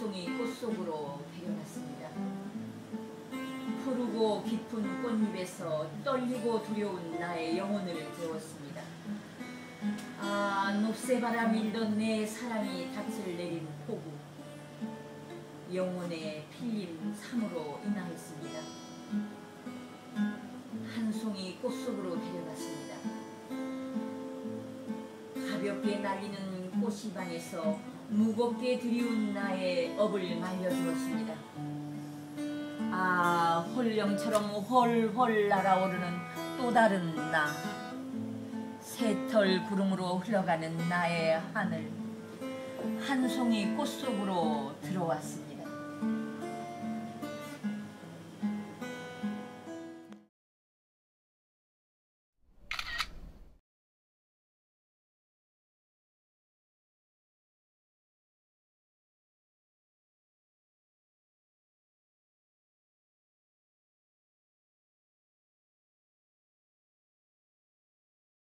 송이 꽃 속으로 데려갔습니다. 푸르고 깊은 꽃잎에서 떨리고 두려운 나의 영혼을 깨웠습니다. 아, 높새바람 일던 내 사랑이 닻을 내린 폭우, 영혼의 필림 삶으로 인하였습니다. 한 송이 꽃 속으로 데려갔습니다. 가볍게 날리는 꽃이방에서 무겁게 드리운 나의 업을 말려주었습니다. 아, 홀령처럼 훨훨 날아오르는 또 다른 나, 새털 구름으로 흘러가는 나의 하늘, 한 송이 꽃 속으로 들어왔습니다.